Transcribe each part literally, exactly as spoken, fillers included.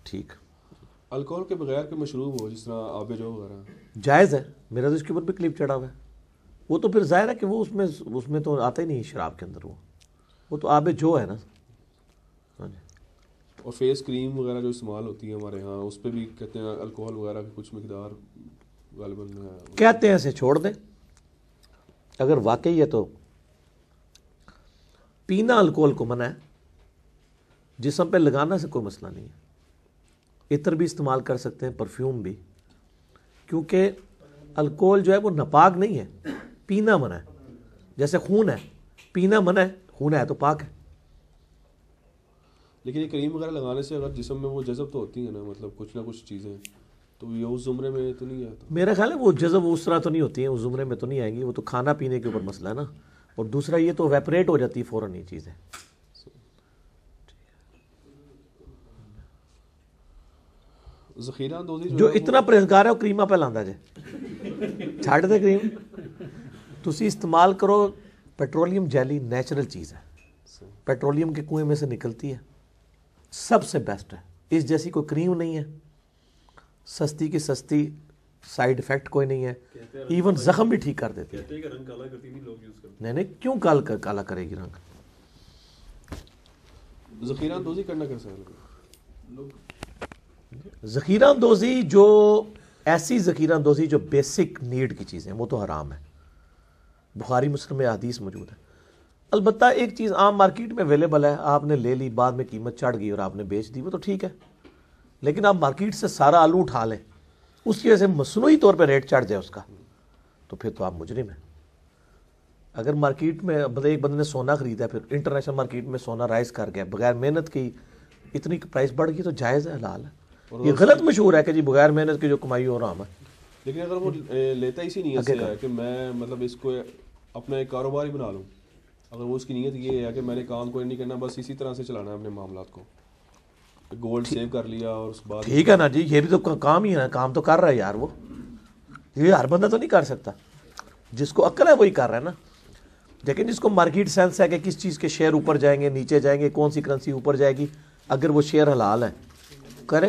ٹھیک. الکوہل کے بغیر کے مشروب ہو جس طرح آب جو وغیرہ جائز ہے. میرا تو اس کے اوپر بھی کلپ چڑھا ہوا ہے. وہ تو پھر ظاہر ہے کہ وہ اس میں اس میں تو آتا ہی نہیں شراب کے اندر. وہ وہ تو آب جو ہے نا. ہاں جی. اور فیس کریم وغیرہ جو استعمال ہوتی ہے ہمارے ہاں اس پہ بھی کہتے ہیں الکوہل وغیرہ کی کچھ مقدار غالباً کہتے ہیں اسے چھوڑ دیں. اگر واقعی ہے تو پینا الکوہل کو منع ہے. جسم پہ لگانا سے کوئی مسئلہ نہیں ہے. عطر بھی استعمال کر سکتے ہیں, پرفیوم بھی, کیونکہ الکوہل جو ہے وہ ناپاک نہیں ہے. پینا منع ہے. جیسے خون ہے, پینا منع ہے, خون ہے تو پاک ہے. لیکن یہ کریم وغیرہ لگانے سے اگر جسم میں وہ جذب تو ہوتی ہیں نا, مطلب کچھ نہ کچھ چیزیں, تو یہ اس زمرے میں تو نہیں آتا. میرا خیال ہے وہ جذب اس طرح تو نہیں ہوتی ہیں, اس زمرے میں تو نہیں آئیں گی. وہ تو کھانا پینے کے اوپر مسئلہ ہے نا. اور دوسرا یہ تو ویپریٹ ہو جاتی ہے فوراً یہ چیزیں. ذخیرہ اندوزی جو اتنا پرہیزگار ہے وہ کریمہ پہ لاندہ جائے. چھاڑ دے کریم. تسی استعمال کرو پیٹرولیم جیلی, نیچرل چیز ہے, پیٹرولیم کے کنویں میں سے نکلتی ہے, سب سے بیسٹ ہے. اس جیسی کوئی کریم نہیں ہے, سستی کی سستی, سائیڈ افیکٹ کوئی نہیں ہے, ایون زخم بھی ٹھیک کر دیتی ہے. نہیں نہیں کیوں کال کالا کرے گی رنگ. ذخیرہ اندوزی کرنا کیسا ہے؟ ذخیرہ اندوزی جو ایسی ذخیرہ اندوزی جو بیسک نیڈ کی چیزیں وہ تو حرام ہے. بخاری مسلم میں حدیث موجود ہے. البتہ ایک چیز عام مارکیٹ میں اویلیبل ہے, آپ نے لے لی, بعد میں قیمت چڑھ گئی اور آپ نے بیچ دی, وہ تو ٹھیک ہے. لیکن آپ مارکیٹ سے سارا آلو اٹھا لیں, اس کی وجہ سے مصنوعی طور پہ ریٹ چڑھ جائے اس کا, تو پھر تو آپ مجرم ہیں. اگر مارکیٹ میں ایک بندے نے سونا خریدا, پھر انٹرنیشنل مارکیٹ میں سونا رائز کر گیا, بغیر محنت کی اتنی پرائس بڑھ گئی, تو جائز ہے, حلال ہے. یہ غلط مشہور ہے کہ جی بغیر محنت کی جو کمائی ہو رہا ہے. لیکن اگر وہ لیتا اسی نیت سے ہے کہ میں مطلب اس کو اپنا ایک کاروبار ہی بنا لوں, اگر وہ اس کی نیت یہ ہے کہ میں نے کام کوئی نہیں کرنا, بس اسی طرح سے چلانا ہے اپنے معاملات کو, گولڈ سیو کر لیا اور اس بعد ٹھیک ہے نا جی, یہ بھی تو کام ہی ہے نا, کام تو کر رہا ہے یار. وہ یہ ہر بندہ تو نہیں کر سکتا, جس کو عقل ہے وہی کر رہا ہے نا. لیکن جس کو مارکیٹ سینس ہے کہ کس چیز کے شیئر اوپر جائیں گے, نیچے جائیں گے, کون سی کرنسی اوپر جائے گی, اگر وہ شیئر حلال ہے کرے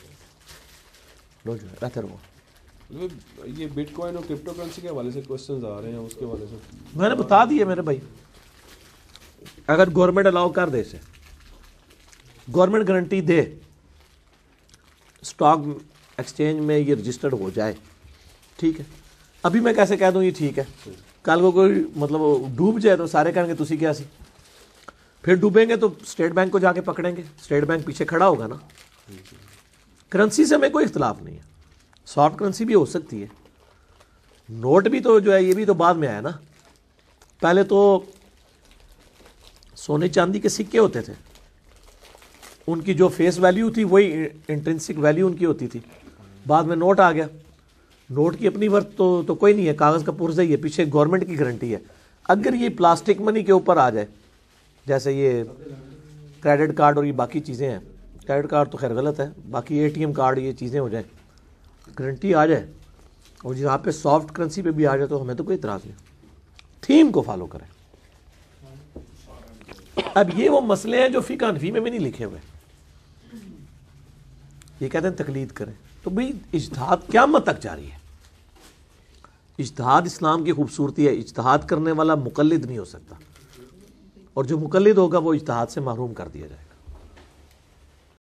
لو جو ہے بہتر. وہ یہ بٹ کوائن اور کرپٹو کرنسی کے حوالے سے کوسچنز آ رہے ہیں, اس کے حوالے سے میں نے بتا دیے میرے بھائی. اگر گورنمنٹ الاؤ کر دے اسے, گورنمنٹ گارنٹی دے, اسٹاک ایکسچینج میں یہ رجسٹرڈ ہو جائے, ٹھیک ہے. ابھی میں کیسے کہہ دوں یہ ٹھیک ہے, کل کو کوئی مطلب ڈوب جائے تو سارے کہیں گے تسی کیا سی. پھر ڈوبیں گے تو اسٹیٹ بینک کو جا کے پکڑیں گے, اسٹیٹ بینک پیچھے کھڑا ہوگا نا. کرنسی سے ہمیں کوئی اختلاف نہیں ہے, سافٹ کرنسی بھی ہو سکتی ہے. نوٹ بھی تو جو ہے یہ بھی تو بعد میں آیا نا. پہلے تو سونے چاندی کے سکے ہوتے تھے, ان کی جو فیس ویلیو تھی وہی انٹرنسک ویلیو ان کی ہوتی تھی. بعد میں نوٹ آ گیا, نوٹ کی اپنی ورتھ تو, تو کوئی نہیں ہے, کاغذ کا پرزہ ہی ہے, پیچھے گورنمنٹ کی گارنٹی ہے. اگر یہ پلاسٹک منی کے اوپر آ جائے, جیسے یہ کریڈٹ کارڈ اور یہ باقی چیزیں ہیں, کریڈٹ کارڈ تو خیر غلط ہے, باقی اے ٹی ایم کارڈ یہ چیزیں ہو جائیں, گارنٹی آ جائے, اور جہاں پہ سافٹ کرنسی پہ بھی آ جائے تو ہمیں تو کوئی اعتراض نہیں. تھیم کو فالو کریں. اب یہ وہ مسئلے ہیں جو فقہ حنفی میں بھی نہیں لکھے ہوئے, یہ کہتے ہیں تقلید کریں. تو بھئی اجتہاد قیامت تک جاری ہے. اجتہاد اسلام کی خوبصورتی ہے, اجتہاد کرنے والا مقلد نہیں ہو سکتا, اور جو مقلد ہوگا وہ اجتہاد سے محروم کر دیا جائے گا.